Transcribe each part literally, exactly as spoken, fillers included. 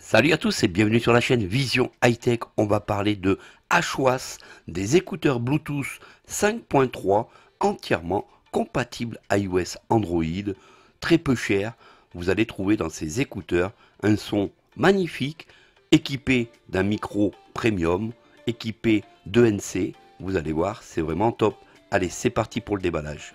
Salut à tous et bienvenue sur la chaîne Vision High Tech. On va parler de HOAS, des écouteurs Bluetooth cinq point trois entièrement compatibles iOS Android, très peu cher. Vous allez trouver dans ces écouteurs un son magnifique, équipé d'un micro premium, équipé d'E N C. Vous allez voir, c'est vraiment top. Allez, c'est parti pour le déballage.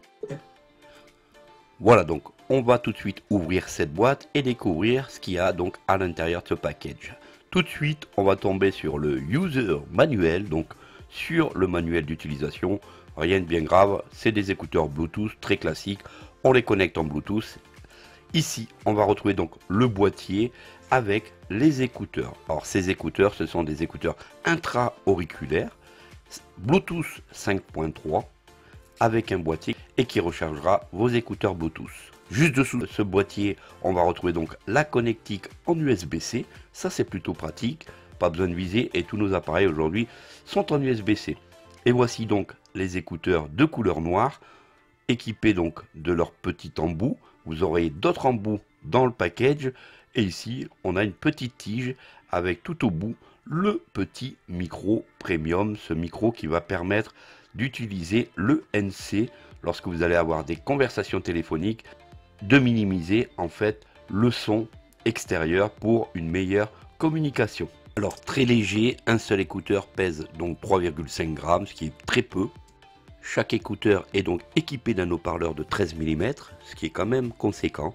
Voilà, donc on va tout de suite ouvrir cette boîte et découvrir ce qu'il y a donc à l'intérieur de ce package. Tout de suite, on va tomber sur le user manuel, donc sur le manuel d'utilisation. Rien de bien grave, c'est des écouteurs Bluetooth très classiques. On les connecte en Bluetooth. Ici, on va retrouver donc le boîtier avec les écouteurs. Alors ces écouteurs, ce sont des écouteurs intra-auriculaires Bluetooth cinq point trois avec un boîtier et qui rechargera vos écouteurs Bluetooth. Juste dessous de ce boîtier, on va retrouver donc la connectique en U S B C. Ça, c'est plutôt pratique. Pas besoin de viser et tous nos appareils aujourd'hui sont en U S B C. Et voici donc les écouteurs de couleur noire équipés donc de leur petit embout. Vous aurez d'autres embouts dans le package. Et ici, on a une petite tige avec tout au bout le petit micro premium. Ce micro qui va permettre d'utiliser le N C lorsque vous allez avoir des conversations téléphoniques, de minimiser en fait le son extérieur pour une meilleure communication. Alors très léger, un seul écouteur pèse donc trois virgule cinq grammes, ce qui est très peu. Chaque écouteur est donc équipé d'un haut-parleur de treize millimètres, ce qui est quand même conséquent.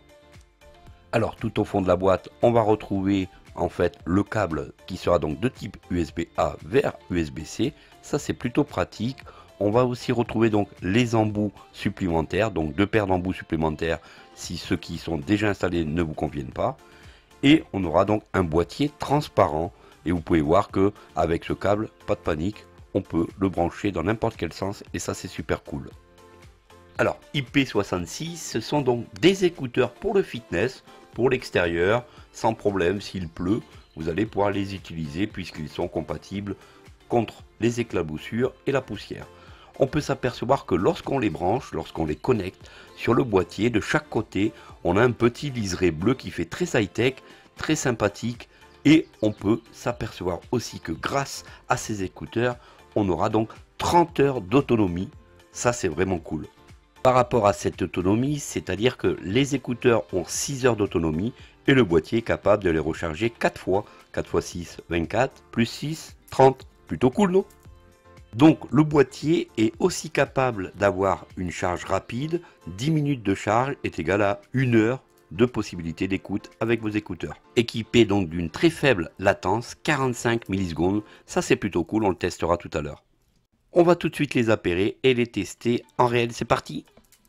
Alors tout au fond de la boîte, on va retrouver en fait le câble qui sera donc de type U S B A vers U S B C. Ça c'est plutôt pratique. On va aussi retrouver donc les embouts supplémentaires, donc deux paires d'embouts supplémentaires si ceux qui sont déjà installés ne vous conviennent pas. Et on aura donc un boîtier transparent et vous pouvez voir que avec ce câble, pas de panique, on peut le brancher dans n'importe quel sens et ça c'est super cool. Alors I P soixante-six, ce sont donc des écouteurs pour le fitness, pour l'extérieur, sans problème s'il pleut, vous allez pouvoir les utiliser puisqu'ils sont compatibles contre les éclaboussures et la poussière. On peut s'apercevoir que lorsqu'on les branche, lorsqu'on les connecte, sur le boîtier, de chaque côté, on a un petit liseré bleu qui fait très high-tech, très sympathique. Et on peut s'apercevoir aussi que grâce à ces écouteurs, on aura donc trente heures d'autonomie. Ça, c'est vraiment cool. Par rapport à cette autonomie, c'est-à-dire que les écouteurs ont six heures d'autonomie et le boîtier est capable de les recharger quatre fois. quatre fois six, vingt-quatre, plus six, trente. Plutôt cool, non? Donc le boîtier est aussi capable d'avoir une charge rapide. dix minutes de charge est égal à une heure de possibilité d'écoute avec vos écouteurs. Équipé donc d'une très faible latence, quarante-cinq millisecondes. Ça c'est plutôt cool, on le testera tout à l'heure. On va tout de suite les appairer et les tester en réel. C'est parti!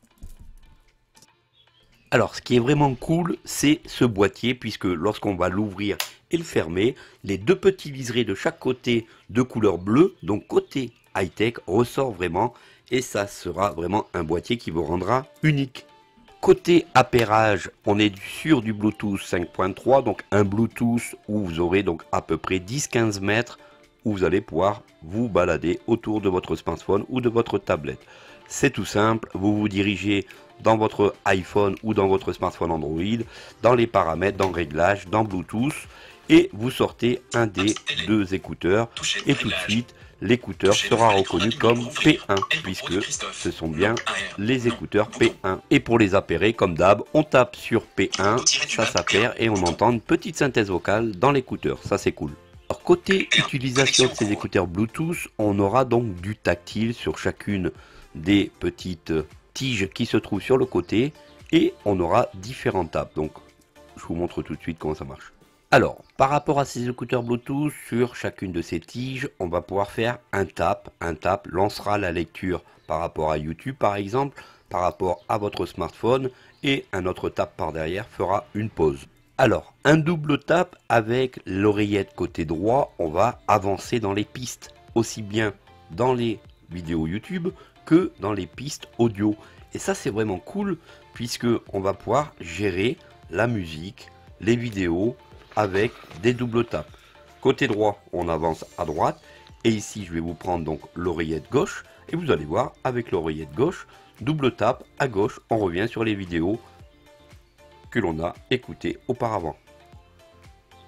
Alors ce qui est vraiment cool, c'est ce boîtier puisque lorsqu'on va l'ouvrir et le fermer, les deux petits liserés de chaque côté de couleur bleue, donc côté high-tech, ressort vraiment et ça sera vraiment un boîtier qui vous rendra unique. Côté appairage, on est sur du Bluetooth cinq point trois, donc un Bluetooth où vous aurez donc à peu près dix à quinze mètres où vous allez pouvoir vous balader autour de votre smartphone ou de votre tablette. C'est tout simple, vous vous dirigez dans votre iPhone ou dans votre smartphone Android, dans les paramètres, dans Réglages, dans Bluetooth, et vous sortez un des deux écouteurs, et tout de suite, l'écouteur sera reconnu comme P un, puisque ce sont bien les écouteurs P un. Et pour les appairer, comme d'hab, on tape sur P un, ça s'appaire, et on entend une petite synthèse vocale dans l'écouteur, ça c'est cool. Alors, côté utilisation de ces écouteurs Bluetooth, on aura donc du tactile sur chacune des petites tiges qui se trouvent sur le côté et on aura différentes tapes. Donc je vous montre tout de suite comment ça marche. Alors par rapport à ces écouteurs Bluetooth, sur chacune de ces tiges, on va pouvoir faire un tap. Un tap lancera la lecture par rapport à YouTube par exemple, par rapport à votre smartphone, et un autre tap par derrière fera une pause. Alors, un double tap avec l'oreillette côté droit, on va avancer dans les pistes, aussi bien dans les vidéos YouTube que dans les pistes audio. Et ça c'est vraiment cool puisque on va pouvoir gérer la musique, les vidéos avec des doubles taps. Côté droit, on avance à droite et ici je vais vous prendre donc l'oreillette gauche et vous allez voir avec l'oreillette gauche, double tap à gauche, on revient sur les vidéos que l'on a écoutées auparavant.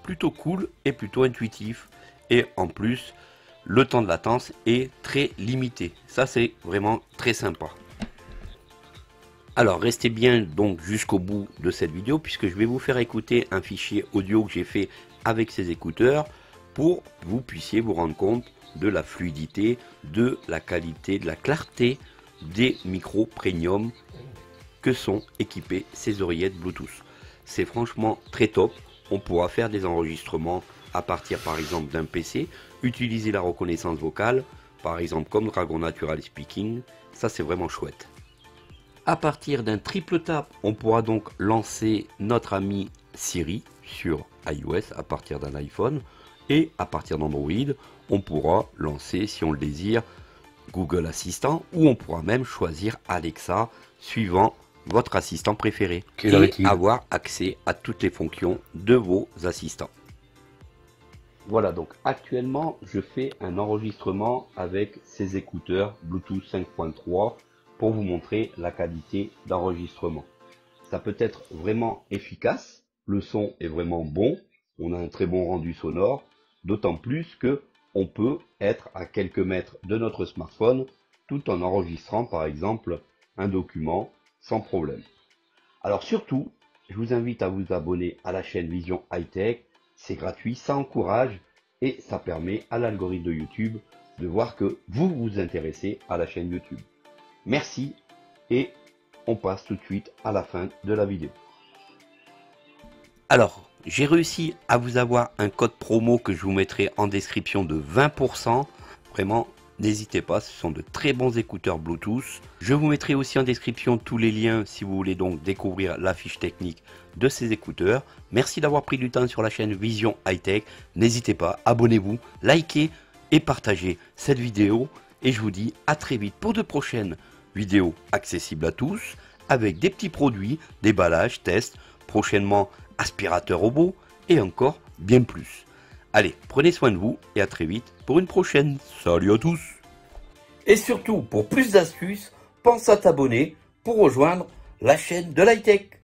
plutôt cool et plutôt intuitif. Et en plus, le temps de latence est très limité. Ça, c'est vraiment très sympa. Alors, restez bien donc jusqu'au bout de cette vidéo puisque je vais vous faire écouter un fichier audio que j'ai fait avec ces écouteurs pour que vous puissiez vous rendre compte de la fluidité, de la qualité, de la clarté des micros premium que sont équipés ces oreillettes Bluetooth. C'est franchement très top. On pourra faire des enregistrements à partir par exemple d'un P C, utiliser la reconnaissance vocale, par exemple comme Dragon Natural Speaking. Ça, c'est vraiment chouette. À partir d'un triple tap, on pourra donc lancer notre ami Siri sur iOS à partir d'un iPhone, et à partir d'Android, on pourra lancer, si on le désire, Google Assistant, ou on pourra même choisir Alexa suivant votre assistant préféré et avoir accès à toutes les fonctions de vos assistants. Voilà, donc actuellement je fais un enregistrement avec ces écouteurs Bluetooth cinq point trois pour vous montrer la qualité d'enregistrement. Ça peut être vraiment efficace, le son est vraiment bon, on a un très bon rendu sonore, d'autant plus que on peut être à quelques mètres de notre smartphone tout en enregistrant par exemple un document sans problème. Alors surtout, je vous invite à vous abonner à la chaîne Vision High Tech, c'est gratuit, ça encourage et ça permet à l'algorithme de YouTube de voir que vous vous intéressez à la chaîne YouTube. Merci et on passe tout de suite à la fin de la vidéo. Alors, j'ai réussi à vous avoir un code promo que je vous mettrai en description de vingt pour cent. Vraiment, n'hésitez pas, ce sont de très bons écouteurs Bluetooth. Je vous mettrai aussi en description tous les liens si vous voulez donc découvrir la fiche technique de ces écouteurs. Merci d'avoir pris du temps sur la chaîne Vision High Tech. N'hésitez pas, abonnez-vous, likez et partagez cette vidéo. Et je vous dis à très vite pour de prochaines vidéos accessibles à tous, avec des petits produits, déballages, tests, prochainement aspirateur robot et encore bien plus. Allez, prenez soin de vous et à très vite pour une prochaine. Salut à tous! Et surtout, pour plus d'astuces, pense à t'abonner pour rejoindre la chaîne de l'High Tech.